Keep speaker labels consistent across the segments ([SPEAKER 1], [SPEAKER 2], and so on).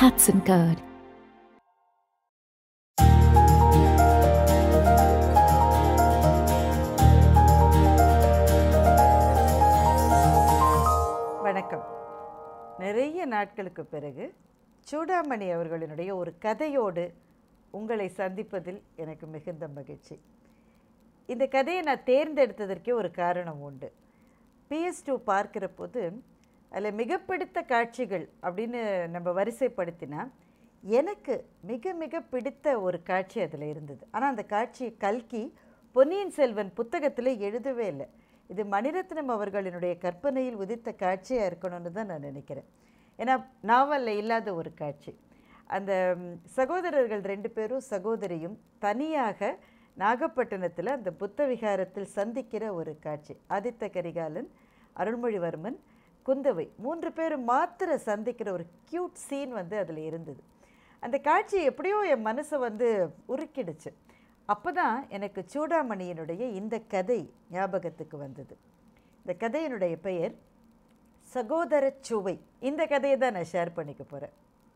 [SPEAKER 1] Hudson curd.
[SPEAKER 2] வணக்கம். நிறைய நாட்களுக்கு பிறகு சூடாமணி அவர்களினுடைய ஒரு கதையோடு உங்களை சந்திப்பதில் எனக்கு மிகுந்த மகிழ்ச்சி. இந்த கதையை நான் தேர்ந்தெடுத்ததற்கே ஒரு காரணம் உண்டு. PS2 பார்க்கிற போது அதில் மிக பிடித்த காட்சிகள் அப்படின்னு நம்ம வரிசைப்படுத்தினா எனக்கு மிக மிக பிடித்த ஒரு காட்சி அதில் இருந்தது. ஆனால் அந்த காட்சியை கல்கி பொன்னியின் செல்வன் புத்தகத்தில் எழுதவே இல்லை. இது மணிரத்னம் அவர்களினுடைய கற்பனையில் உதித்த காட்சியாக இருக்கணும்னு தான் நான் நினைக்கிறேன். ஏன்னா நாவலில் இல்லாத ஒரு காட்சி. அந்த சகோதரர்கள் 2 பேரும் சகோதரியும் தனியாக நாகப்பட்டினத்தில் அந்த புத்த விகாரத்தில் சந்திக்கிற ஒரு காட்சி. ஆதித்த கரிகாலன், அருள்மொழிவர்மன், குந்தவை 3 பேரும் மாத்திர சந்திக்கிற ஒரு க்யூட் சீன் அதில் இருந்தது. அந்த காட்சி எப்படியோ என் மனசை உருக்கிடுச்சு. அப்போ தான் எனக்கு சூடாமணியினுடைய இந்த கதை ஞாபகத்துக்கு வந்தது. இந்த கதையினுடைய பெயர் சகோதர சுவை. இந்த கதையை தான் நான் ஷேர் பண்ணிக்க போகிறேன்.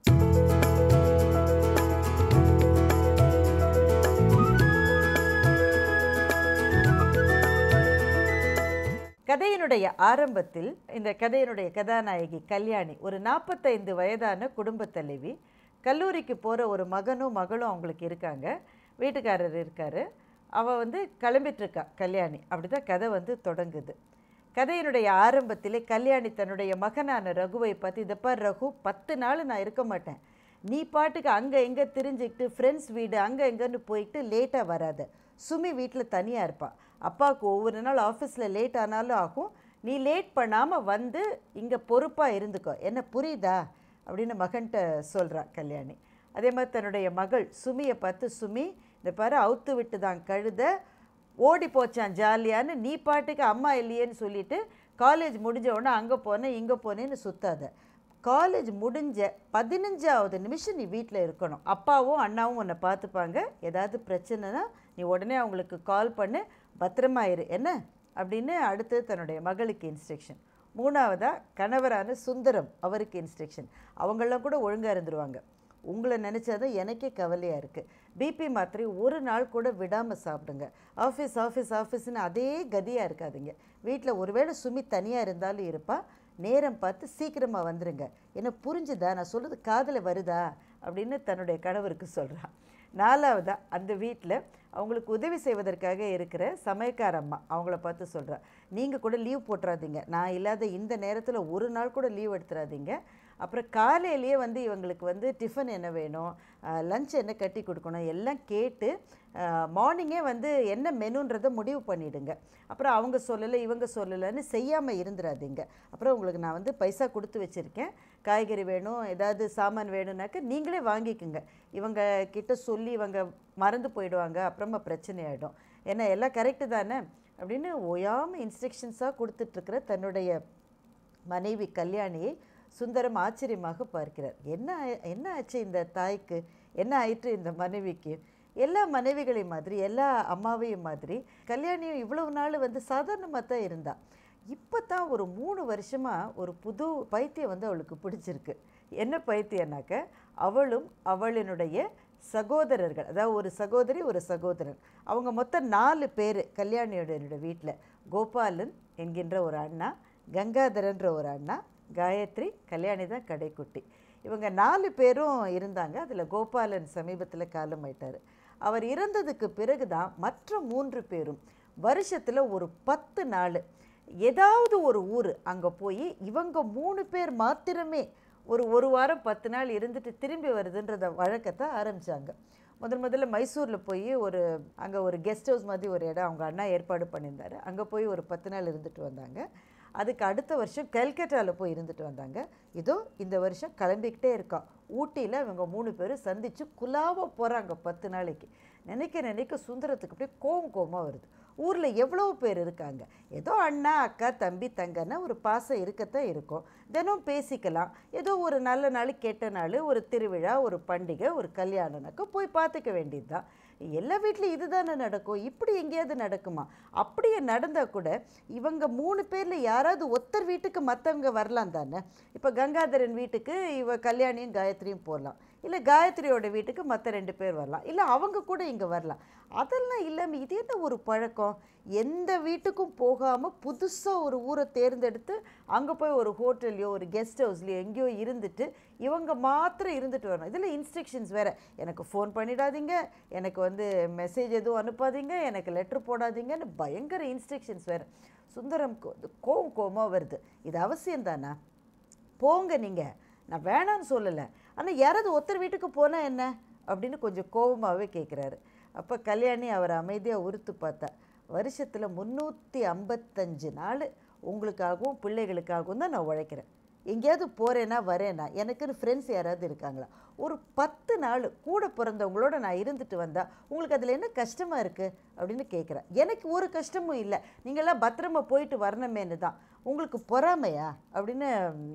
[SPEAKER 2] கதையினுடைய ஆரம்பத்தில் இந்த கதையினுடைய கதாநாயகி கல்யாணி ஒரு 45 வயதான குடும்ப தலைவி. கல்லூரிக்கு போகிற ஒரு மகனும் மகளும் அவங்களுக்கு இருக்காங்க. வீட்டுக்காரர் இருக்கார். அவள் கிளம்பிட்டுருக்கா கல்யாணி. அப்படி தான் கதை தொடங்குது. கதையினுடைய ஆரம்பத்திலே கல்யாணி தன்னுடைய மகனான ரகுவை பார்த்து, இதைப்பா ரகு, 10 நாள் நான் இருக்க மாட்டேன், நீ பாட்டுக்கு அங்கே எங்கே திரிஞ்சிக்கிட்டு ஃப்ரெண்ட்ஸ் வீடு அங்கே எங்கேன்னு போயிட்டு லேட்டாக வராத. சுமி வீட்டில் தனியாக இருப்பாள். அப்பாவுக்கு ஒவ்வொரு நாள் ஆஃபீஸில் லேட் ஆனாலும் ஆகும். நீ லேட் பண்ணாமல் இங்கே பொறுப்பாக இருந்துக்கோ, என்ன புரியுதா அப்படின்னு மகன்கிட்ட சொல்கிறா கல்யாணி. அதே மாதிரி தன்னுடைய மகள் சுமியை பார்த்து, சுமி இந்த பாரு, அவுத்து விட்டு தான் கழுத ஓடி போச்சான் ஜாலியான்னு, நீ பாட்டுக்கு அம்மா இல்லையேன்னு சொல்லிவிட்டு காலேஜ் முடிஞ்ச உடனே அங்கே போனேன் இங்கே போனேன்னு சுற்றாத. காலேஜ் முடிஞ்ச 15வது நிமிஷம் நீ வீட்டில் இருக்கணும். அப்பாவும் அண்ணாவும் உன்னை பார்த்துப்பாங்க. ஏதாவது பிரச்சனைனா நீ உடனே அவங்களுக்கு கால் பண்ணு, பத்திரமாயிரு என்ன அப்படின்னு அடுத்து தன்னுடைய மகளுக்கு இன்ஸ்ட்ரக்ஷன். 3வதாக கணவரான சுந்தரம், அவருக்கு இன்ஸ்ட்ரக்ஷன். அவங்களாம் கூட ஒழுங்காக இருந்துருவாங்க. உங்களை நினச்சாதான் எனக்கே கவலையாக இருக்குது. பிபி மாத்திரை ஒரு நாள் கூட விடாமல் சாப்பிடுங்க. ஆஃபீஸ் ஆஃபீஸ் ஆஃபீஸ்ன்னு அதே கதியாக இருக்காதுங்க. வீட்டில் ஒருவேளை சுமி தனியாக இருந்தாலும் இருப்பா, நேரம் பார்த்து சீக்கிரமாக வந்துடுங்க. என்ன புரிஞ்சுதா, நான் சொல்கிறது காதில் வருதா அப்படின்னு தன்னுடைய கணவருக்கு சொல்கிறான். 4வதாக அந்த வீட்டில் அவங்களுக்கு உதவி செய்வதற்காக இருக்கிற சமையக்கார அம்மா, அவங்கள பார்த்து சொல்கிறா, நீங்கள் கூட லீவ் போட்டுறாதீங்க, நான் இல்லாத இந்த நேரத்தில் ஒரு நாள் கூட லீவ் எடுத்துடாதீங்க. அப்புறம் காலையிலேயே இவங்களுக்கு டிஃபன் என்ன வேணும், லஞ்ச் என்ன கட்டி கொடுக்கணும் எல்லாம் கேட்டு மார்னிங்கே என்ன மெனுன்றதை முடிவு பண்ணிவிடுங்க. அப்புறம் அவங்க சொல்லலை இவங்க சொல்லலைன்னு செய்யாமல் இருந்துடாதீங்க. அப்புறம் உங்களுக்கு நான் பைசா கொடுத்து வச்சுருக்கேன், காய்கறி வேணும் ஏதாவது சாமான் வேணும்னாக்க நீங்களே வாங்கிக்குங்க. இவங்க கிட்ட சொல்லி இவங்க மறந்து போயிடுவாங்க, அப்புறமா பிரச்சனை ஆகிடும். ஏன்னா எல்லாம் கரெக்டு தானே அப்படின்னு ஓயாமல் இன்ஸ்ட்ரக்ஷன்ஸாக கொடுத்துட்ருக்கிற தன்னுடைய மனைவி கல்யாணியை சுந்தரம் ஆச்சரியமாக பார்க்கிறார். என்ன ஆச்சு இந்த தாய்க்கு, என்ன ஆயிற்று இந்த மனைவிக்கு? எல்லா மனைவிகளையும் மாதிரி எல்லா அம்மாவையும் மாதிரி கல்யாணியும் இவ்வளவு நாள் சாதாரணமாக தான் இருந்தாள். இப்போ தான் ஒரு 3 வருஷமாக ஒரு புது பைத்தியம் அவளுக்கு பிடிச்சிருக்கு. என்ன பைத்தியம்னாக்க, அவளும் அவளினுடைய சகோதரர்கள், அதாவது ஒரு சகோதரி ஒரு சகோதரன், அவங்க மொத்தம் 4 பேர் கல்யாணியோட வீட்டில். கோபாலன் என்கின்ற ஒரு அண்ணா, கங்காதரன்ற ஒரு அண்ணா, காயத்ரி, கல்யாணி தான் கடைக்குட்டி. இவங்க 4 பேரும் இருந்தாங்க. அதில் கோபாலன் சமீபத்தில் காலமாயிட்டார். அவர் இறந்ததுக்கு பிறகு தான் மற்ற 3 பேரும் வருஷத்தில் ஒரு 10 நாள் ஏதாவது ஒரு ஊர் அங்கே போய் இவங்க 3 பேர் மாத்திரமே ஒரு வாரம் 10 நாள் இருந்துட்டு திரும்பி வருதுன்றத வழக்கத்தை ஆரம்பித்தாங்க. முதல்ல மைசூரில் போய் அங்கே ஒரு கெஸ்ட் ஹவுஸ் மாதிரி ஒரு இடம் அவங்க அண்ணா ஏற்பாடு பண்ணியிருந்தார். அங்கே போய் ஒரு 10 நாள் இருந்துட்டு வந்தாங்க. அதுக்கு அடுத்த வருஷம் கல்கட்டாவில் போய் இருந்துட்டு வந்தாங்க. இதோ இந்த வருஷம் கிளம்பிக்கிட்டே இருக்கோம். ஊட்டியில் இவங்க 3 பேரும் சந்தித்து குலாவாக போகிறாங்க 10 நாளைக்கு. நினைக்க சுந்தரத்துக்கு அப்படியே கோவமாக வருது. ஊரில் எவ்வளோ பேர் இருக்காங்க, ஏதோ அண்ணா அக்கா தம்பி தங்கன்னா ஒரு பாசம் இருக்கத்தான் இருக்கும். தினம் பேசிக்கலாம். ஏதோ ஒரு நல்ல நாள் கெட்ட நாள், ஒரு திருவிழா, ஒரு பண்டிகை, ஒரு கல்யாணம்னாக்கா போய் பார்த்துக்க வேண்டியது தான். எல்லா வீட்லையும் இதுதானே நடக்கும், இப்படி எங்கேயாவது நடக்குமா? அப்படியே நடந்தால் கூட இவங்க 3 பேரில் யாராவது ஒருத்தர் வீட்டுக்கு மற்றவங்க வரலாம் தானே. இப்போ கங்காதரன் வீட்டுக்கு கல்யாணியும் காயத்ரியும் போகலாம், இல்லை காயத்ரியோட வீட்டுக்கு மற்ற 2 பேர் வரலாம், இல்லை அவங்க கூட இங்கே வரலாம். அதெல்லாம் இல்லாமல் இது என்ன ஒரு பழக்கம்? எந்த வீட்டுக்கும் போகாமல் புதுசாக ஒரு ஊரை தேர்ந்தெடுத்து அங்கே போய் ஒரு ஹோட்டல்லையோ ஒரு கெஸ்ட் ஹவுஸ்லையோ எங்கேயோ இருந்துட்டு இவங்க மாத்திரம் இருந்துட்டு வரணும். இதில் இன்ஸ்ட்ரக்ஷன்ஸ் வேறு, எனக்கு ஃபோன் பண்ணிடாதீங்க, எனக்கு மெசேஜ் எதுவும் அனுப்பாதீங்க, எனக்கு லெட்ரு போடாதீங்கன்னு பயங்கர இன்ஸ்ட்ரக்ஷன்ஸ் வேறு. சுந்தரம்க்கு கோவமாக வருது. இது அவசியம் தானா? போங்க நீங்கள், நான் வேணான்னு சொல்லலை, ஆனால் யாராவது ஒருத்தர் வீட்டுக்கு போனால் என்ன அப்படின்னு கொஞ்சம் கோபமாகவே கேட்குறாரு. அப்போ கல்யாணி அவர் அமைதியாக உறுத்து பார்த்தா, வருஷத்தில் 355 நாள் உங்களுக்காகவும் பிள்ளைகளுக்காகவும் தான் நான் உழைக்கிறேன். எங்கேயாவது போகிறேன்னா வரேன்னா எனக்குன்னு ஃப்ரெண்ட்ஸ் யாராவது இருக்காங்களா? ஒரு 10 நாள் கூட பிறந்தவங்களோட நான் இருந்துட்டு வந்தால் உங்களுக்கு அதில் என்ன கஷ்டமாக இருக்குது அப்படின்னு கேட்குறேன். எனக்கு ஒரு கஷ்டமும் இல்லை, நீங்களாம் பத்திரமா போயிட்டு வரணுமேனு தான். உங்களுக்கு பொறாமையா அப்படின்னு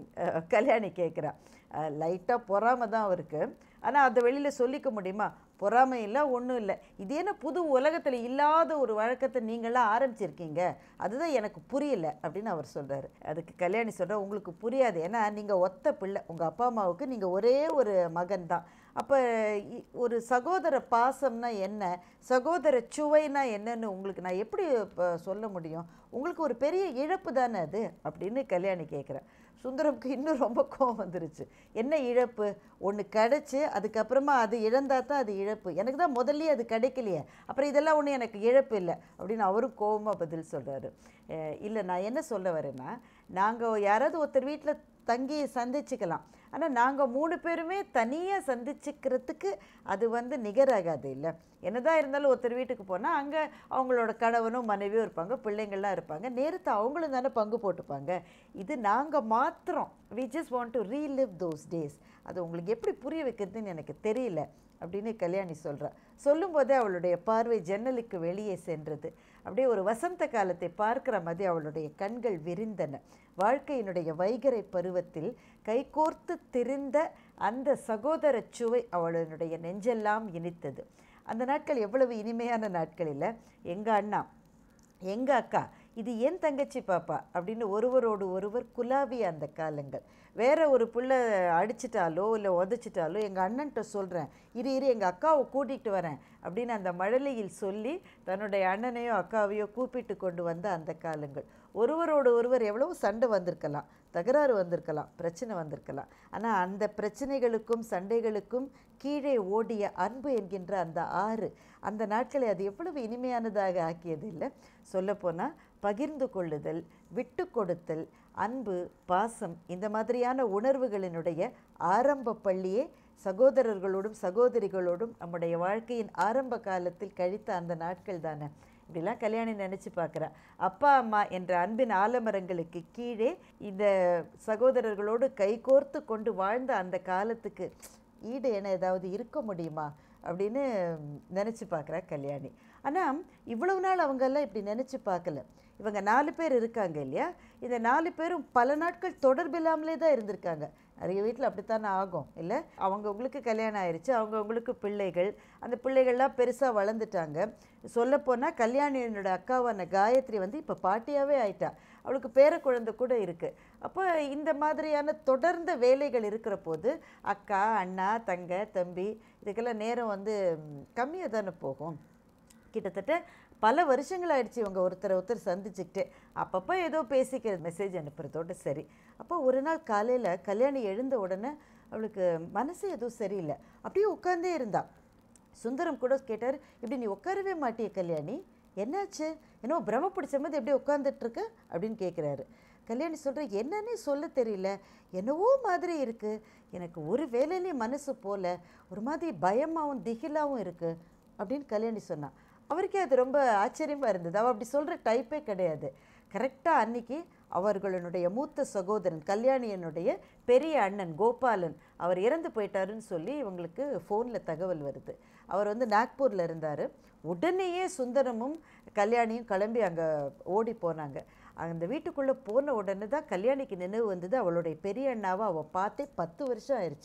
[SPEAKER 2] கல்யாணி கேட்குறா. லைட்டாக பொறாமை தான் அவருக்கு, ஆனால் அதை வெளியில் சொல்லிக்க முடியுமா? பொறாமை இல்லை, ஒன்றும் இல்லை. இது என்ன புது உலகத்தில் இல்லாத ஒரு வழக்கத்தை நீங்களாம் ஆரம்பிச்சிருக்கீங்க, அதுதான் எனக்கு புரியல அப்படின்னு அவர் சொல்கிறாரு. அதுக்கு கல்யாணி சொல்கிற, உங்களுக்கு புரியாது, ஏன்னா நீங்கள் ஒத்த பிள்ளை, உங்கள் அப்பா அம்மாவுக்கு நீங்கள் ஒரே ஒரு மகன் தான். அப்போ ஒரு சகோதர பாசம்னா என்ன, சகோதர சுவைனா என்னன்னு உங்களுக்கு நான் எப்படி சொல்ல முடியும்? உங்களுக்கு ஒரு பெரிய இழப்பு தானே அது அப்படின்னு கல்யாணி கேட்குறேன். சுந்தரம்க்கு இன்னும் ரொம்ப கோவம் வந்துருச்சு. என்ன இழப்பு? ஒன்று கிடச்சி அதுக்கப்புறமா அது இழந்தால் தான் அது இழப்பு, எனக்கு தான் முதல்லையே அது கிடைக்கலையே, அப்புறம் இதெல்லாம் ஒன்றும் எனக்கு இழப்பு இல்லை அப்படின்னு அவரும் கோவமாக பதில் சொல்கிறாரு. இல்லை, நான் என்ன சொல்ல வரேன்னா, நாங்கள் யாராவது ஒருத்தர் வீட்டில் தங்கி சந்திச்சுக்கலாம், ஆனால் நாங்கள் 3 பேருமே தனியாக சந்திச்சுக்கிறதுக்கு அது நிகராகாது இல்லை. என்னதான் இருந்தாலும் ஒருத்தர் வீட்டுக்கு போனால் அங்கே அவங்களோட கணவனும் மனைவியும் இருப்பாங்க, பிள்ளைங்கள்லாம் இருப்பாங்க, நேரத்தை அவங்களும் தானே பங்கு போட்டுப்பாங்க. இது நாங்கள் மாத்திரம் we just want to relive those days. அது உங்களுக்கு எப்படி புரிய வைக்கிறதுன்னு எனக்கு தெரியல அப்படின்னு கல்யாணி சொல்கிறா. சொல்லும்போதே அவளுடைய பார்வை ஜன்னலுக்கு வெளியே சென்றது. அப்படியே ஒரு வசந்த காலத்தை பார்க்குற மாதிரி அவளுடைய கண்கள் விரிந்தன. வாழ்க்கையினுடைய வைகரை பருவத்தில் கைகோர்த்து திரிந்த அந்த சகோதர சுவை அவளுடைய நெஞ்செல்லாம் இனித்தது. அந்த நாட்கள் எவ்வளவு இனிமையான நாட்கள் இல்லை? எங்கள் அண்ணா, எங்கள் அக்கா, இது என் தங்கச்சி பாப்பா அப்படின்னு ஒருவரோடு ஒருவர் குலாவிய அந்த காலங்கள். வேற ஒரு பிள்ளை அடிச்சிட்டாலோ இல்லை உதச்சிட்டாலோ எங்கள் அண்ணன்ட்ட சொல்கிறேன், இரு எங்கள் அக்காவை கூட்டிகிட்டு வரேன் அப்படின்னு அந்த மழலையில் சொல்லி தன்னுடைய அண்ணனையோ அக்காவையோ கூப்பிட்டு கொண்டு வந்த அந்த காலங்கள். ஒருவரோடு ஒருவர் எவ்வளவு சண்டை வந்திருக்கலாம், தகராறு வந்திருக்கலாம், பிரச்சனை வந்திருக்கலாம், ஆனால் அந்த பிரச்சனைகளுக்கும் சண்டைகளுக்கும் கீழே ஓடிய அன்பு என்கின்ற அந்த ஆறு, அந்த நாட்களை அது எவ்வளவு இனிமையானதாக ஆக்கியது இல்லை? சொல்லப்போனால் பகிர்ந்து கொள்ளுதல், விட்டு கொடுத்தல், அன்பு, பாசம், இந்த மாதிரியான உணர்வுகளினுடைய ஆரம்ப பள்ளியே சகோதரர்களோடும் சகோதரிகளோடும் நம்முடைய வாழ்க்கையின் ஆரம்ப காலத்தில் கழித்த அந்த நாட்கள் தானே. இப்படிலாம் கல்யாணி நினச்சி பார்க்குறா. அப்பா அம்மா என்ற அன்பின் ஆலமரங்களுக்கு கீழே இந்த சகோதரர்களோடு கைகோர்த்து கொண்டு வாழ்ந்த அந்த காலத்துக்கு ஈடு என ஏதாவது இருக்க முடியுமா அப்படின்னு நினச்சி பார்க்குறா கல்யாணி. ஆனால் இவ்வளவு நாள் அவங்கெல்லாம் இப்படி நினச்சி பார்க்கல. இவங்க 4 பேர் இருக்காங்க இல்லையா, இந்த 4 பேரும் பல நாட்கள் தொடர்பில்லாமலே தான் இருந்திருக்காங்க. நிறைய வீட்டில் அப்படித்தானே ஆகும் இல்லை? அவங்கவுங்களுக்கு கல்யாணம் ஆயிடுச்சு, அவங்கவுங்களுக்கு பிள்ளைகள், அந்த பிள்ளைகள்லாம் பெருசாக வளர்ந்துட்டாங்க. சொல்லப்போனால் கல்யாணியோட அக்காவான காயத்ரி இப்போ பாட்டியாகவே ஆயிட்டா, அவளுக்கு பேர குழந்தை கூட இருக்குது. அப்போ இந்த மாதிரியான தொடர்ந்த வேலைகள் இருக்கிற போது அக்கா, அண்ணா, தங்க, தம்பி இதுக்கெல்லாம் நேரம் கம்மியாக தானே போகும். கிட்டத்தட்ட பல வருஷங்கள் ஆயிடுச்சு இவங்க ஒருத்தர் சந்திச்சுக்கிட்டு அப்பப்போ ஏதோ பேசிக்கிறது, மெசேஜ் அனுப்புறதோடு சரி. அப்போ ஒரு நாள் காலையில் கல்யாணி எழுந்த உடனே அவளுக்கு மனசு எதுவும் சரியில்லை, அப்படியே உட்காந்தே இருந்தா. சுந்தரம் கூட கேட்டார், இப்படி நீ உட்காரவே மாட்டிய கல்யாணி, என்னாச்சு, என்னோ பிரம பிடிச்ச மாதிரி எப்படியே உட்காந்துட்ருக்கு அப்படின்னு கேட்குறாரு. கல்யாணி சொல்கிற, என்னன்னே சொல்ல தெரியல, என்னவோ மாதிரி இருக்குது, எனக்கு ஒரு வேலையிலேயும் மனசு போல, ஒரு மாதிரி பயமாகவும் திகிலாகவும் இருக்குது அப்படின்னு கல்யாணி சொன்னான். அவருக்கே அது ரொம்ப ஆச்சரியமாக இருந்தது. அவள் அப்படி சொல்கிற டைப்பே கிடையாது. கரெக்டாக அன்றைக்கி அவர்களுடைய மூத்த சகோதரன் கல்யாணியனுடைய பெரிய அண்ணன் கோபாலன் அவர் இறந்து போயிட்டாருன்னு சொல்லி இவங்களுக்கு ஃபோனில் தகவல் வருது. அவர் நாக்பூரில் இருந்தார். உடனேயே சுந்தரமும் கல்யாணியும் கிளம்பி அங்கே ஓடி போனாங்க. அந்த வீட்டுக்குள்ளே போன உடனே தான் கல்யாணிக்கு நினைவு வந்தது, அவளுடைய பெரிய அண்ணாவை அவள் பார்த்தே 10 வருஷம் ஆயிடுச்சு.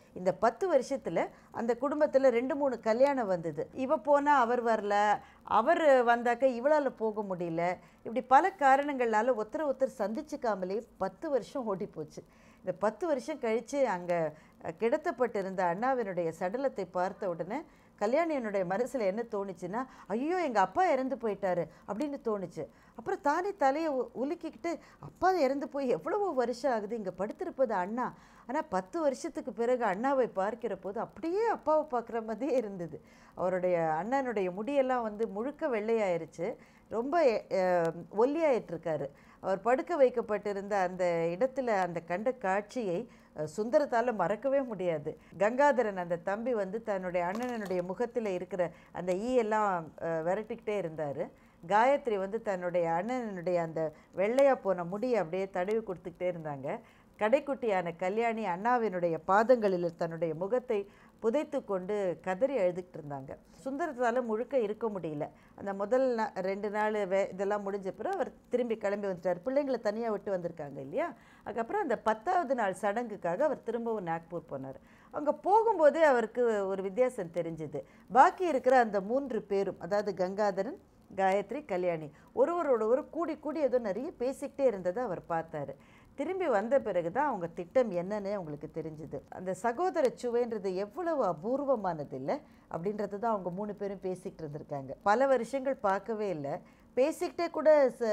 [SPEAKER 2] இந்த 10 வருஷத்தில் அந்த குடும்பத்தில் 2-3 கல்யாணம் வந்தது. இவ போனால் அவர் வரல, அவர் வந்தாக்க இவளால் போக முடியல. இப்படி பல காரணங்களால் ஒருத்தர் சந்திச்சுக்காமலே 10 வருஷம் ஓடி போச்சு. இந்த 10 வருஷம் கழித்து அங்கே கிடத்தப்பட்டிருந்த அண்ணாவினுடைய சடலத்தை பார்த்த உடனே கல்யாணியனுடைய மனசில் என்ன தோணுச்சுன்னா, ஐயோ எங்கள் அப்பா இறந்து போயிட்டாரு அப்படின்னு தோணுச்சு. அப்புறம் தானே தலையை உலுக்கிக்கிட்டு, அப்பா இறந்து போய் எவ்வளவோ வருஷம் ஆகுது, இங்கே படுத்திருப்பது அண்ணா. ஆனால் 10 வருஷத்துக்கு பிறகு அண்ணாவை பார்க்கிற போது அப்படியே அப்பாவை பார்க்குற மாதிரியே இருந்தது. அவருடைய அண்ணனுடைய முடியெல்லாம் முழுக்க வெள்ளையாயிருச்சு, ரொம்ப ஒல்லியாயிட்டிருக்காரு. அவர் படுக்க வைக்கப்பட்டிருந்த அந்த இடத்துல அந்த கண்ட காட்சியை சுந்தரத்தால் மறக்கவே முடியாது. கங்காதரன் அந்த தம்பி தன்னுடைய அண்ணனுடைய முகத்தில் இருக்கிற அந்த ஈயெல்லாம் விரட்டிக்கிட்டே இருந்தார். காயத்ரி தன்னுடைய அண்ணனுடைய அந்த வெள்ளையாக போன முடியை அப்படியே தடவி கொடுத்துக்கிட்டே இருந்தாங்க. கடைக்குட்டியான கல்யாணி அண்ணாவினுடைய பாதங்களில் தன்னுடைய முகத்தை புதைத்து கொண்டு கதறி அழுதுகிட்டு இருந்தாங்க. சுந்தரத்தால் முழுக்க இருக்க முடியல. அந்த முதல் 2 நாள் இதெல்லாம் முடிஞ்ச பிறகு அவர் திரும்பி கிளம்பி வந்துட்டார். பிள்ளைங்களை தனியாக விட்டு வந்திருக்காங்க இல்லையா. அதுக்கப்புறம் அந்த 10ஆவது நாள் சடங்குக்காக அவர் திரும்பவும் நாக்பூர் போனார். அங்கே போகும்போதே அவருக்கு ஒரு வித்தியாசம் தெரிஞ்சுது. பாக்கி இருக்கிற அந்த 3 பேரும், அதாவது கங்காதரன், காயத்ரி, கல்யாணி, ஒருவரோட கூடி கூடி ஏதோ நிறைய பேசிக்கிட்டே இருந்ததை அவர் பார்த்தாரு. திரும்பி வந்த பிறகு தான் அவங்க திட்டம் என்னன்னு அவங்களுக்கு தெரிஞ்சுது. அந்த சகோதர சுவைன்றது எவ்வளவு அபூர்வமானது இல்லை அப்படின்றது தான் அவங்க 3 பேரும் பேசிக்கிட்டு இருந்திருக்காங்க. பல வருஷங்கள் பார்க்கவே இல்லை, பேசிக்கிட்டே கூட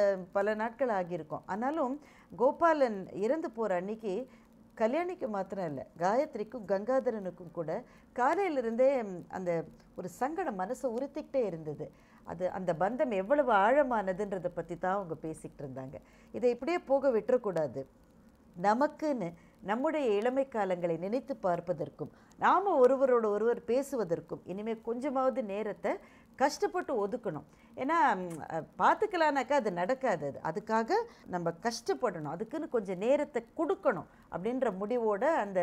[SPEAKER 2] பல நாட்கள் ஆகியிருக்கும். ஆனாலும் கோபாலன் இறந்து போகிற அன்னைக்கு கல்யாணிக்கு மாத்திரம் இல்லை, காயத்ரிக்கும் கங்காதரனுக்கும் கூட காலையிலிருந்தே அந்த ஒரு சங்கடம் மனசை உறுத்திக்கிட்டே இருந்தது. அந்த பந்தம் எவ்வளவு ஆழமானதுன்றதை பற்றி தான் அவங்க பேசிக்கிட்டு இருந்தாங்க. இதை இப்படியே போக விட்டுறக்கூடாது. நமக்குன்னு நம்முடைய இளமை காலங்களை நினைத்து பார்ப்பதற்கும் நாம் ஒருவரோட ஒருவர் பேசுவதற்கும் இனிமேல் கொஞ்சமாவது நேரத்தை கஷ்டப்பட்டு ஒதுக்கணும். ஏன்னா பார்த்துக்கலானாக்கா அது நடக்காது. அதுக்காக நம்ம கஷ்டப்படணும், அதுக்குன்னு கொஞ்சம் நேரத்தை கொடுக்கணும் அப்படின்ற முடிவோடு அந்த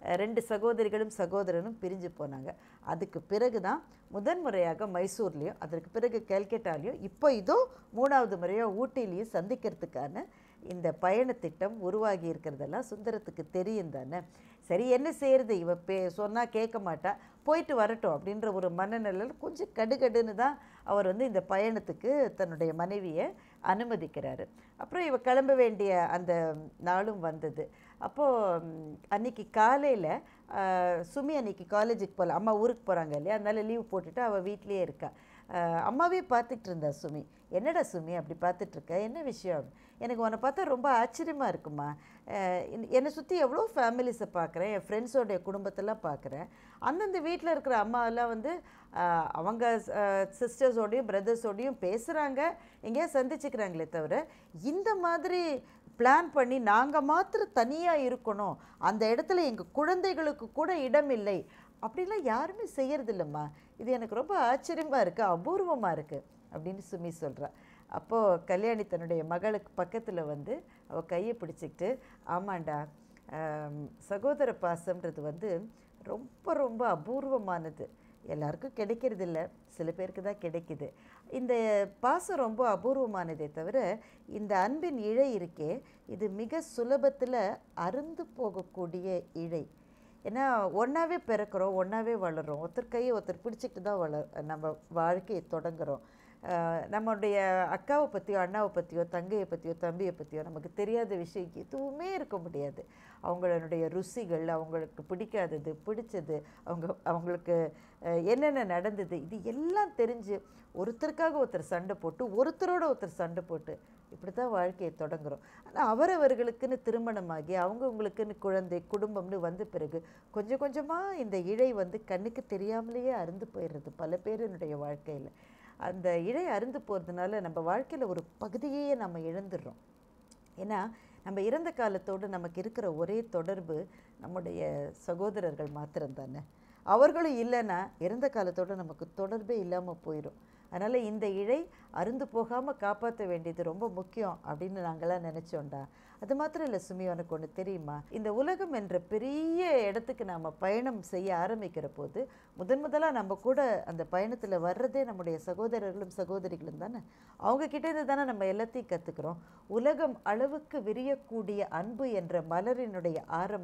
[SPEAKER 2] 2 சகோதரிகளும் சகோதரனும் பிரிஞ்சு போனாங்க. அதுக்கு பிறகு தான் முதன்முறையாக மைசூர்லேயும், அதற்கு பிறகு கல்கட்டாலையும், இப்போ இதோ 3வது முறையாக ஊட்டிலையும் சந்திக்கிறதுக்கான இந்த பயணத்திட்டம் உருவாகி இருக்கிறதெல்லாம் சுந்தரத்துக்கு தெரியும் தானே. சரி, என்ன செய்கிறது, இவ சொன்னால் கேட்க மாட்டா, போயிட்டு வரட்டும் அப்படின்ற ஒரு மனநிலையில் கொஞ்சம் கடுகடுன்னு தான் அவர் இந்த பயணத்துக்கு தன்னுடைய மனைவியை அனுமதிக்கிறாரு. அப்புறம் இவ கிளம்ப வேண்டிய அந்த நாளும் வந்தது. அப்போது அன்றைக்கி காலையில் சுமி அன்றைக்கி காலேஜுக்கு போகல, அம்மா ஊருக்கு போகிறாங்க இல்லையா, அதனால லீவ் போட்டுட்டு அவள் வீட்லேயே இருக்கா. அம்மாவே பார்த்துட்டு இருந்தா சுமி. என்னடா சுமி அப்படி பார்த்துட்ருக்க, என்ன விஷயம்? எனக்கு உன்னை பார்த்தா ரொம்ப ஆச்சரியமாக இருக்குமா. என்னை சுற்றி எவ்வளோ ஃபேமிலிஸை பார்க்குறேன், என் ஃப்ரெண்ட்ஸோடைய குடும்பத்தெல்லாம் பார்க்குறேன். அந்தந்த வீட்டில் இருக்கிற அம்மாவெல்லாம் அவங்க சிஸ்டர்ஸோடையும் பிரதர்ஸோடையும் பேசுகிறாங்க, எங்கேயா சந்திச்சுக்கிறாங்களே தவிர இந்த மாதிரி பிளான் பண்ணி நாங்கள் மாத்திரம் தனியாக இருக்கணும், அந்த இடத்துல எங்கள் குழந்தைகளுக்கு கூட இடம் இல்லை அப்படிலாம் யாருமே செய்யறதில்லம்மா. இது எனக்கு ரொம்ப ஆச்சரியமாக இருக்குது, அபூர்வமாக இருக்குது அப்படின்னு சுமி சொல்கிறா. அப்போது கல்யாணி தன்னுடைய மகளுக்கு பக்கத்தில் அவள் கையை பிடிச்சிக்கிட்டு, ஆமாண்டா, சகோதர பாசம்ன்றது ரொம்ப ரொம்ப அபூர்வமானது, எல்லாருக்கும் கிடைக்கிறதில்ல, சில பேருக்கு தான் கிடைக்குது. இந்த பாசம் ரொம்ப அபூர்வமானதே தவிர இந்த அன்பின் இழை இருக்கே, இது மிக சுலபத்தில் அருந்து போகக்கூடிய இழை. ஏன்னா ஒன்றாவே பிறக்கிறோம், ஒன்றாவே வளர்கிறோம், ஒருத்தர் கையை ஒருத்தர் பிடிச்சிக்கிட்டு தான் நம்ம வாழ்க்கையை தொடங்குகிறோம். நம்மளுடைய அக்காவை பற்றியோ அண்ணாவை பற்றியோ தங்கையை பற்றியோ தம்பியை பற்றியோ நமக்கு தெரியாத விஷயம் எதுவுமே இருக்க முடியாது. அவங்களுடைய ருசிகள், அவங்களுக்கு பிடிக்காதது, பிடிச்சது, அவங்களுக்கு என்னென்ன நடந்தது, இது எல்லாம் தெரிஞ்சு ஒருத்தருக்காக ஒருத்தர் சண்டை போட்டு, ஒருத்தரோட ஒருத்தர் சண்டை போட்டு இப்படி தான் வாழ்க்கையை தொடங்குகிறோம். ஆனால் அவரவர்களுக்குன்னு திருமணமாகி அவங்கவுங்களுக்குன்னு குழந்தை குடும்பம்னு வந்த பிறகு கொஞ்சம் கொஞ்சமாக இந்த இழை கண்ணுக்கு தெரியாமலேயே அருந்து போயிடுறது பல பேருனுடைய வாழ்க்கையில். அந்த இழை அருந்து போகிறதுனால நம்ம வாழ்க்கையில் ஒரு பகுதியே நம்ம இழந்துடுறோம். ஏன்னா நம்ம இறந்த காலத்தோடு நமக்கு இருக்கிற ஒரே தொடர்பு நம்முடைய சகோதரர்கள் மாத்திரம் தானே. அவர்களும் இல்லைன்னா இறந்த காலத்தோடு நமக்கு தொடர்பே இல்லாமல் போயிடும். அதனால் இந்த இழை அருந்து போகாமல் காப்பாற்ற வேண்டியது ரொம்ப முக்கியம் அப்படின்னு நாங்களாம் நினச்சோண்டா. அது மாத்திரம் இல்லை சுமி, உனக்கு ஒன்று தெரியுமா, இந்த உலகம் என்ற பெரிய இடத்துக்கு நாம் பயணம் செய்ய ஆரம்பிக்கிற போது முதலாக நம்ம கூட அந்த பயணத்தில் வர்றதே நம்முடைய சகோதரர்களும் சகோதரிகளும் தானே. அவங்கக்கிட்டேருந்து தானே நம்ம எல்லாத்தையும் கற்றுக்குறோம். உலகம் அளவுக்கு விரியக்கூடிய அன்பு என்ற மலரினுடைய ஆரம்பம்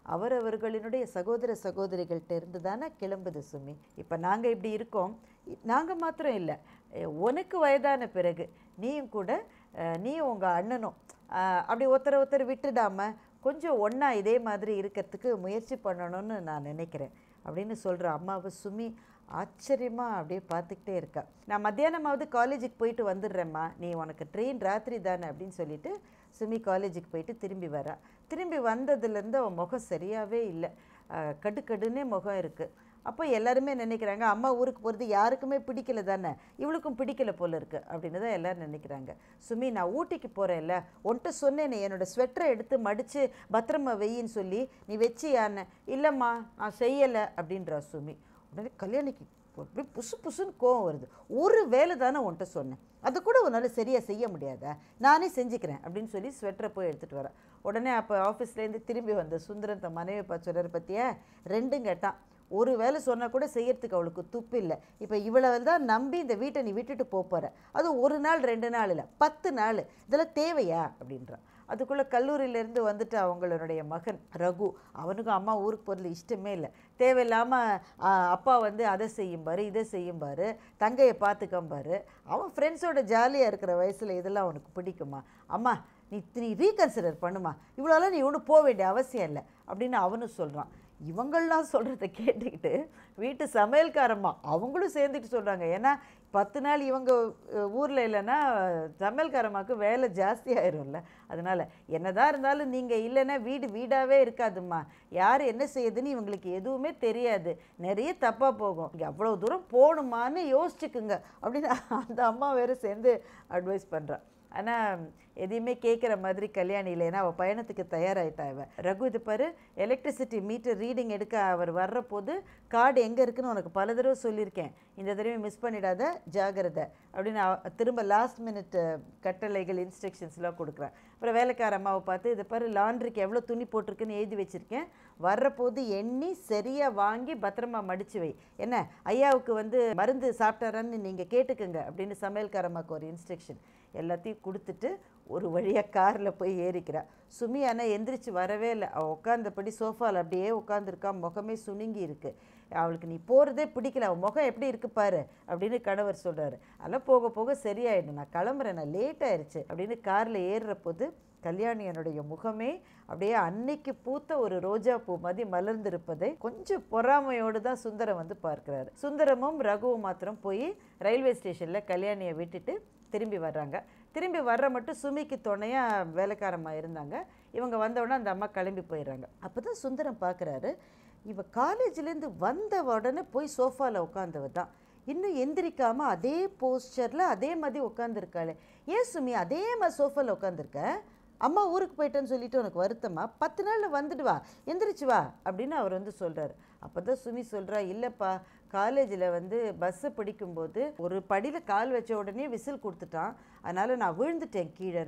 [SPEAKER 2] அவரவர்களினுடைய சகோதர சகோதரிகள்கிட்ட இருந்து தானே கிளம்புது சுமி. இப்போ நாங்கள் இப்படி இருக்கோம், நாங்கள் மாத்திரம் இல்லை, உனக்கு வயதான பிறகு நீயும் கூட நீயும் உங்கள் அண்ணனும் அப்படி ஒருத்தரை விட்டுடாமல் கொஞ்சம் ஒன்றா இதே மாதிரி இருக்கிறதுக்கு முயற்சி பண்ணணும்னு நான் நினைக்கிறேன் அப்படின்னு சொல்கிற அம்மாவை சுமி ஆச்சரியமாக அப்படியே பார்த்துக்கிட்டே இருக்கா. நான் மத்தியானமாவது காலேஜுக்கு போயிட்டு வந்துடுறேம்மா, நீ உனக்கு ட்ரெயின் ராத்திரி தானே அப்படின்னு சொல்லிட்டு சுமி காலேஜுக்கு போயிட்டு திரும்பி வரா. திரும்பி வந்ததுலேருந்து அவன் முகம் சரியாகவே இல்லை, கடுக்கடுன்னே முகம் இருக்குது. அப்போ எல்லாருமே நினைக்கிறாங்க அம்மா ஊருக்கு போகிறது யாருக்குமே பிடிக்கல தானே, இவளுக்கும் பிடிக்கல போல இருக்குது அப்படின்னு தான் எல்லோரும் நினைக்கிறாங்க. சுமி, நான் ஊட்டிக்கு போகிறேன்ல, உன்கிட்ட சொன்னேனே என்னோடய ஸ்வெட்டரை எடுத்து மடித்து பத்திரமா வெயின்னு சொல்லி, நீ வச்சியான்னு. இல்லைம்மா நான் செய்யலை அப்படின்றா சுமி. உடனே கல்யாணிக்கு அப்படியே புசு புசுன்னு கோவம் வருது. ஒரு வேலை தானே உன்கிட்ட சொன்னேன், அது கூட உன்னால் சரியாக செய்ய முடியாதா, நானே செஞ்சுக்கிறேன் அப்படின்னு சொல்லி ஸ்வெட்டரை போய் எடுத்துகிட்டு வரேன். உடனே அப்போ ஆஃபீஸ்லேருந்து திரும்பி வந்த சுந்தரன் தன் மனைவி சொல்கிற பற்றியா ரெண்டும் கேட்டான். ஒரு வேலை சொன்னால் கூட செய்யறதுக்கு அவளுக்கு துப்பு இல்லை. இப்போ இவ்வளோ தான் நம்பி இந்த வீட்டை நீ விட்டுட்டு போகிற, அது ஒரு நாள் 2 நாள் இல்லை 10 நாள், இதெல்லாம் தேவையா அப்படின்றான். அதுக்குள்ளே கல்லூரியிலேருந்து வந்துட்டு அவங்களுடைய மகன் ரகு, அவனுக்கும் அம்மா ஊருக்கு போகிறதுல இஷ்டமே இல்லை. தேவையில்லாமல் அப்பா வந்து அதை செய்யும்பார் இதை செய்யும்பார், தங்கையை பார்த்துக்கம்பார். அவன் ஃப்ரெண்ட்ஸோட ஜாலியாக இருக்கிற வயசில் இதெல்லாம் அவனுக்கு பிடிக்குமா? அம்மா நீ ரீகன்சிடர் பண்ணுமா, இவ்வளோலாம் நீ ஒன்றும் போக வேண்டிய அவசியம் இல்லை அப்படின்னு அவனும் சொல்கிறான். இவங்கள்லாம் சொல்கிறத கேட்டுக்கிட்டு வீட்டு சமையல்காரம்மா அவங்களும் சேர்ந்துட்டு சொல்கிறாங்க. ஏன்னா 10 நாள் இவங்க ஊரில் இல்லைன்னா சமையல்காரம்மாவுக்கு வேலை ஜாஸ்தி ஆயிரும்ல. அதனால் என்னதான் இருந்தாலும் நீங்கள் இல்லைன்னா வீடாகவே இருக்காதும்மா, யார் என்ன செய்யுதுன்னு இவங்களுக்கு எதுவுமே தெரியாது, நிறைய தப்பாக போகும், இங்கே அவ்வளோ தூரம் போகணுமான்னு யோசிச்சுக்குங்க அப்படின்னு அந்த அம்மா வேறு சேர்ந்து அட்வைஸ் பண்ணுறான். ஆனால் எதையுமே கேட்குற மாதிரி கல்யாணி இல்லை, ஏன்னா அவள் பயணத்துக்கு தயாராகிட்டா. இவன் ரகு இது பாரு, எலக்ட்ரிசிட்டி மீட்டர் ரீடிங் எடுக்க அவர் வர்ற போது கார்டு எங்கே இருக்குன்னு உனக்கு பல தடவை சொல்லியிருக்கேன், இந்த தடவை மிஸ் பண்ணிடாத, ஜாகிரதை அப்படின்னு திரும்ப லாஸ்ட் மினிட் கட்டளைகள் இன்ஸ்ட்ரக்ஷன்ஸ்லாம் கொடுக்குறான். அப்புறம் வேலைக்கார அம்மாவை பார்த்து இது பாரு, லாண்ட்ரிக்கு எவ்வளோ துணி போட்டிருக்குன்னு எழுதி வச்சுருக்கேன், வர்றபோது எண்ணி சரியாக வாங்கி பத்திரமா மடித்து வை, என்ன ஐயாவுக்கு வந்து மருந்து சாப்பிட்டாரான்னு நீங்கள் கேட்டுக்குங்க அப்படின்னு சமையல்காரம்மாவுக்கு ஒரு இன்ஸ்ட்ரக்ஷன் எல்லாத்தையும் கொடுத்துட்டு ஒரு வழியாக காரில் போய் ஏறிக்கிறா. சுமி ஆனால் எந்திரிச்சு வரவே இல்லை, அவள் உட்காந்தபடி சோஃபாவில் அப்படியே உட்காந்துருக்கா, முகமே சுணுங்கி இருக்குது. அவளுக்கு நீ போகிறதே பிடிக்கல, அவள் முகம் எப்படி இருக்கு பாரு அப்படின்னு கணவர் சொல்கிறாரு. அதெல்லாம் போக போக சரியாயிடும், நான் கிளம்புறேன், நான் லேட் ஆயிடுச்சு அப்படின்னு காரில் ஏறுற போது கல்யாணி என்னுடைய முகமே அப்படியே அன்னைக்கு பூத்த ஒரு ரோஜா பூ மாதிரி மலர்ந்திருப்பதை கொஞ்சம் பொறாமையோடு தான் சுந்தரம் வந்து பார்க்குறாரு. சுந்தரமும் ரகுவும் மாத்திரம் போய் ரயில்வே ஸ்டேஷனில் கல்யாணியை விட்டுட்டு திரும்பி வர்றாங்க. திரும்பி வர்ற மட்டும் சுமிக்கு துணையாக வேலைக்காரமாக இருந்தாங்க. இவங்க வந்தவுடனே அந்த அம்மா கிளம்பி போயிடுறாங்க. அப்போ தான் சுந்தரம் பார்க்குறாரு, இவள் காலேஜ்லேருந்து வந்த உடனே போய் சோஃபாவில் உட்காந்தவ தான், இன்னும் எந்திரிக்காமல் அதே போஸ்டரில் அதே மாதிரி உட்காந்துருக்காளே, ஏன் சுமி அதே மாதிரி சோஃபாவில் உட்காந்துருக்க, அம்மா ஊருக்கு போயிட்டேன்னு சொல்லிட்டு உனக்கு வருத்தமா, 10 நாளில் வந்துட்டு வா, எந்திரிச்சு வா அப்படின்னு அவர் வந்து சொல்கிறாரு. அப்போ தான் சுமி சொல்கிறா, இல்லைப்பா காலேஜில் வந்து பஸ்ஸை பிடிக்கும்போது ஒரு படியில் கால் வச்ச உடனே விசில் கொடுத்துட்டான், அதனால் நான் விழுந்துட்டேன் கீழே.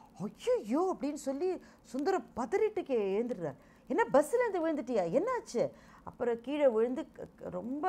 [SPEAKER 2] ஐயோ அப்படின்னு சொல்லி சுந்தரம் பதறிட்டுக்கு எழுந்துடுறார். என்ன பஸ்ஸில் விழுந்துட்டியா, என்னாச்சு? அப்புறம் கீழே விழுந்து ரொம்ப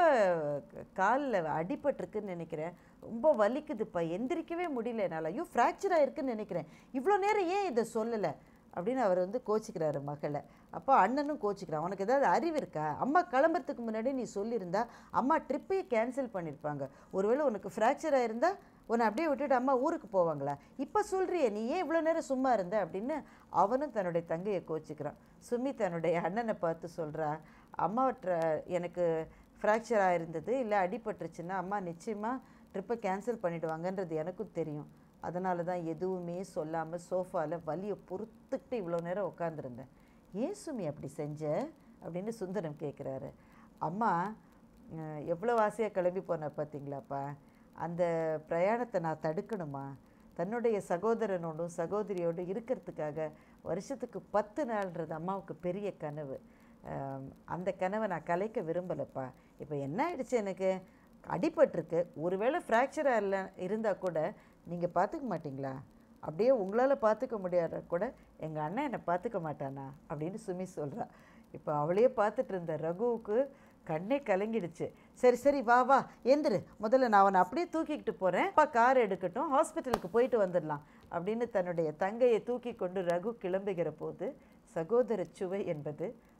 [SPEAKER 2] காலில் அடிபட்டிருக்குன்னு நினைக்கிறேன், ரொம்ப வலிக்குதுப்பா, எந்திரிக்கவே முடியல என்னால், ஐயோ ஃப்ராக்சர் ஆகிருக்குன்னு நினைக்கிறேன், இவ்வளோ நேரம் ஏன் இதை சொல்லலை அப்படின்னு அவர் வந்து கோச்சிக்கிறாரு மகளை. அப்போ அண்ணனும் கோச்சிக்கிறான், உனக்கு ஏதாவது அறிவு இருக்கா, அம்மா கிளம்புறதுக்கு முன்னாடி நீ சொல்லியிருந்தா அம்மா ட்ரிப்பையே கேன்சல் பண்ணியிருப்பாங்க, ஒருவேளை உனக்கு ஃப்ராக்சர் ஆகிருந்தா உன்னை அப்படியே விட்டுட்டு அம்மா ஊருக்கு போவாங்களா, இப்போ சொல்கிறிய நீ ஏன் இவ்வளோ நேரம் சும்மா இருந்த அப்படின்னு அவனும் தன்னுடைய தங்கையை கோச்சிக்கிறான். சுமி தன்னுடைய அண்ணனை பார்த்து சொல்கிறா, அம்மா எனக்கு ஃப்ராக்சர் ஆகிருந்தது இல்லை அடிபட்டுருச்சுன்னா அம்மா நிச்சயமாக ட்ரிப்பை கேன்சல் பண்ணிவிடுவாங்கன்றது எனக்கும் தெரியும், அதனால தான் எதுவுமே சொல்லாமல் சோஃபாவில் வலியை பொறுத்துக்கிட்டு இவ்வளோ நேரம் உட்காந்துருந்தேன், ஏன் சுமி அப்படி செஞ்ச அப்படின்னு சுந்தரம் கேட்குறாரு. அம்மா எவ்வளோ ஆசையாக கிளம்பி போனேன் பார்த்தீங்களாப்பா, அந்த பிரயாணத்தை நான் தடுக்கணுமா, தன்னுடைய சகோதரனோடும் சகோதரியோடும் இருக்கிறதுக்காக வருஷத்துக்கு 10 நாள்ன்றது அம்மாவுக்கு பெரிய கனவு, அந்த கனவை நான் கலைக்க விரும்பலைப்பா. இப்போ என்ன ஆயிடுச்சு, எனக்கு அடிபட்டிருக்கு, ஒருவேளை ஃப்ராக்சராக இல்லை இருந்தால் கூட நீங்கள் பார்த்துக்க மாட்டிங்களா, அப்படியே உங்களால் பார்த்துக்க முடியாத கூட எங்கள் அண்ணன் என்னை பார்த்துக்க மாட்டானா அப்படின்னு சுமி சொல்கிறா. இப்போ அவளையே பார்த்துட்டு இருந்த ரகுவுக்கு கண்ணே கலங்கிடுச்சு. சரி சரி வா வா எந்திரு, முதல்ல நான் அவனை அப்படியே தூக்கிக்கிட்டு போகிறேன், அப்பா கார் எடுக்கட்டும், ஹாஸ்பிட்டலுக்கு போயிட்டு வந்துடலாம் அப்படின்னு தன்னுடைய தங்கையை தூக்கி கொண்டு ரகு கிளம்புகிற போது சகோதர சுவை என்பது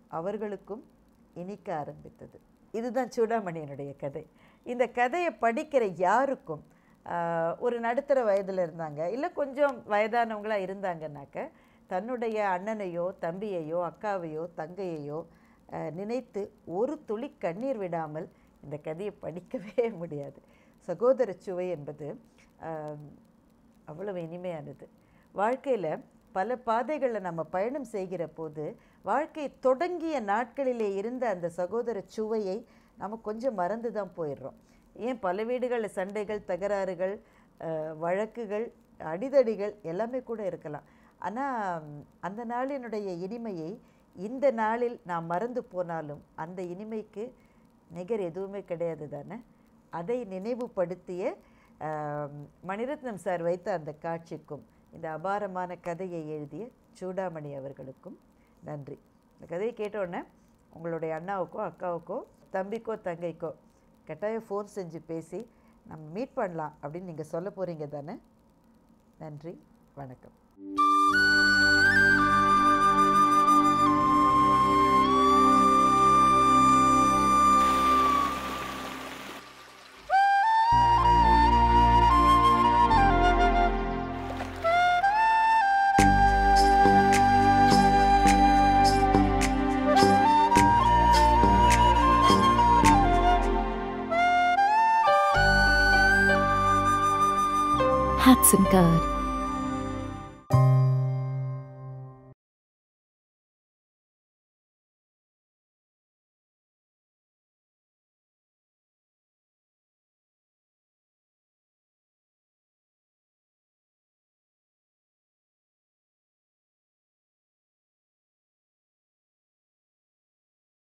[SPEAKER 2] அவர்களுக்கும் இனிக்க ஆரம்பித்தது. இதுதான் சூடாமணியனுடைய கதை. இந்த கதையை படிக்கிற யாருக்கும் ஒரு நடுத்தர வயதில் இருந்தாங்க, இல்லை கொஞ்சம் வயதானவங்களாக இருந்தாங்கன்னாக்க தன்னுடைய அண்ணனையோ தம்பியையோ அக்காவையோ தங்கையையோ நினைத்து ஒரு துளி கண்ணீர் விடாமல் இந்த கதையை படிக்கவே முடியாது. சகோதர சுவை என்பது அவ்வளவு இனிமையானது. வாழ்க்கையில் பல பாதைகளில் நம்ம பயணம் செய்கிற போது வாழ்க்கை தொடங்கிய நாட்களிலே இருந்த அந்த சகோதர சுவையை நம்ம கொஞ்சம் மறந்து தான் போயிடுறோம். ஏன் பல வீடுகளில் சண்டைகள், தகராறுகள், வழக்குகள், அடிதடிகள் எல்லாமே கூட இருக்கலாம். ஆனால் அந்த நாளினுடைய இனிமையை இந்த நாளில் நாம் மறந்து போனாலும் அந்த இனிமைக்கு நிகர் எதுவுமே கிடையாது தானே. அதை நினைவுபடுத்திய மணிரத்னம் சார் வைத்த அந்த காட்சிக்கும் இந்த அபாரமான கதையை எழுதிய சூடாமணி அவர்களுக்கும் நன்றி. இந்த கதையை கேட்டோன்னே உங்களுடைய அண்ணாவுக்கோ அக்காவுக்கோ தம்பிக்கோ தங்கைக்கோ கட்டாயம் ஃபோன் செஞ்சு பேசி நம்ம மீட் பண்ணலாம் அப்படின்னு நீங்கள் சொல்ல போகிறீங்க தானே. நன்றி, வணக்கம்.
[SPEAKER 1] Hudson Card.